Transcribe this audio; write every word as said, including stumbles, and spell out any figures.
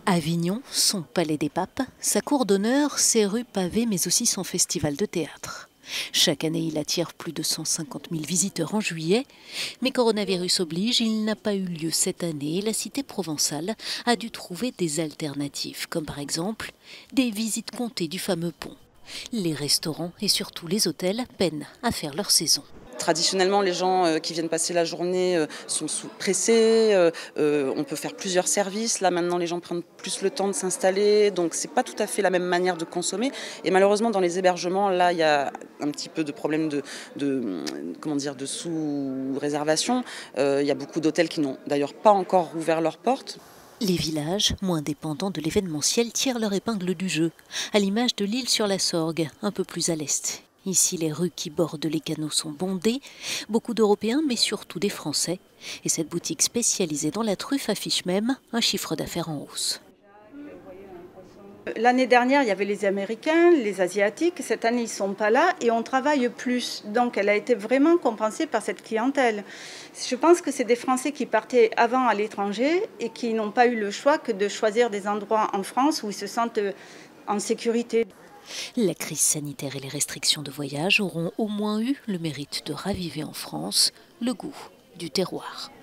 Avignon, son palais des papes, sa cour d'honneur, ses rues pavées mais aussi son festival de théâtre. Chaque année, il attire plus de cent cinquante mille visiteurs en juillet. Mais coronavirus oblige, il n'a pas eu lieu cette année et la cité provençale a dû trouver des alternatives, comme par exemple des visites comptées du fameux pont. Les restaurants et surtout les hôtels peinent à faire leur saison. Traditionnellement, les gens qui viennent passer la journée sont pressés, on peut faire plusieurs services. Là, maintenant, les gens prennent plus le temps de s'installer, donc c'est pas tout à fait la même manière de consommer. Et malheureusement, dans les hébergements, là, il y a un petit peu de problème de, de, comment dire, de sous-réservation. Il y a beaucoup d'hôtels qui n'ont d'ailleurs pas encore ouvert leurs portes. Les villages, moins dépendants de l'événementiel, tirent leur épingle du jeu, à l'image de l'île sur la Sorgue, un peu plus à l'est. Ici, les rues qui bordent les canaux sont bondées, beaucoup d'Européens, mais surtout des Français. Et cette boutique spécialisée dans la truffe affiche même un chiffre d'affaires en hausse. L'année dernière, il y avait les Américains, les Asiatiques. Cette année, ils ne sont pas là et on travaille plus. Donc, elle a été vraiment compensée par cette clientèle. Je pense que c'est des Français qui partaient avant à l'étranger et qui n'ont pas eu le choix que de choisir des endroits en France où ils se sentent en sécurité. La crise sanitaire et les restrictions de voyage auront au moins eu le mérite de raviver en France le goût du terroir.